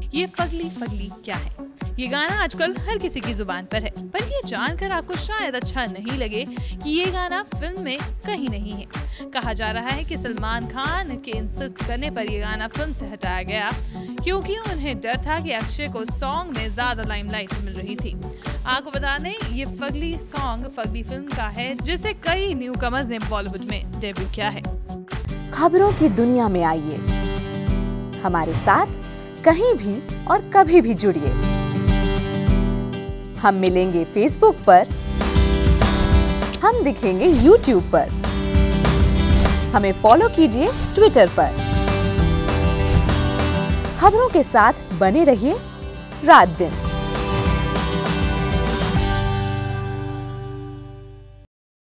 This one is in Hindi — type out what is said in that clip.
ये फगली फगली क्या है। ये गाना आजकल हर किसी की जुबान पर है, पर ये जानकर आपको शायद अच्छा नहीं लगे कि ये गाना फिल्म में कहीं नहीं है। कहा जा रहा है कि सलमान खान के इंसिस्ट करने पर ये गाना फिल्म से हटाया गया क्योंकि उन्हें डर था कि अक्षय को सॉन्ग में ज्यादा लाइमलाइट मिल रही थी। आपको बता दें, ये फगली सॉन्ग फगली फिल्म का है जिसे कई न्यू कमर्स ने बॉलीवुड में डेब्यू किया है। खबरों की दुनिया में आइए, हमारे साथ कहीं भी और कभी भी जुड़िए। हम मिलेंगे फेसबुक पर, हम दिखेंगे यूट्यूब पर, हमें फॉलो कीजिए ट्विटर पर। खबरों के साथ बने रहिए रात दिन।